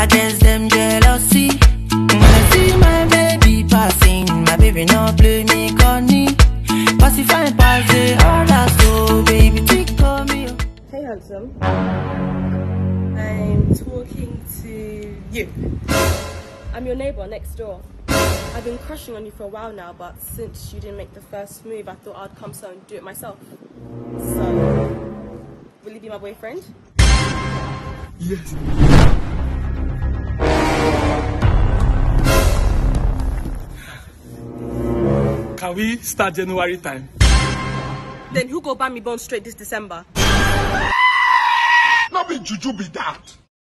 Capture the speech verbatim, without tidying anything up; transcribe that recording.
suggest them jealousy. When I see my baby passing, my baby not play me corny. Pacify pass the order, so baby tickle me. Hey handsome, I'm talking to you. I'm your neighbour next door. I've been crushing on you for a while now, but since you didn't make the first move, I thought I'd come so and do it myself. So, will you be my boyfriend? Yes. Can we start January time? Then who go buy me bone straight this December? Not be juju be that.